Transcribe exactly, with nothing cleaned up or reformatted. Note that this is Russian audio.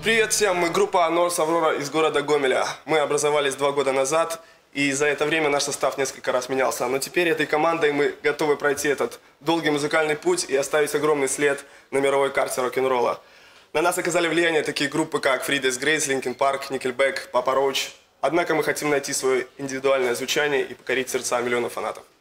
Привет всем, мы группа North Aurora из города Гомеля. Мы образовались два года назад, и за это время наш состав несколько раз менялся. Но теперь этой командой мы готовы пройти этот долгий музыкальный путь и оставить огромный след на мировой карте рок-н-ролла. На нас оказали влияние такие группы, как Three Days Grace, Linkin Park, Nickelback, Papa Roach. Однако мы хотим найти свое индивидуальное звучание и покорить сердца миллионов фанатов.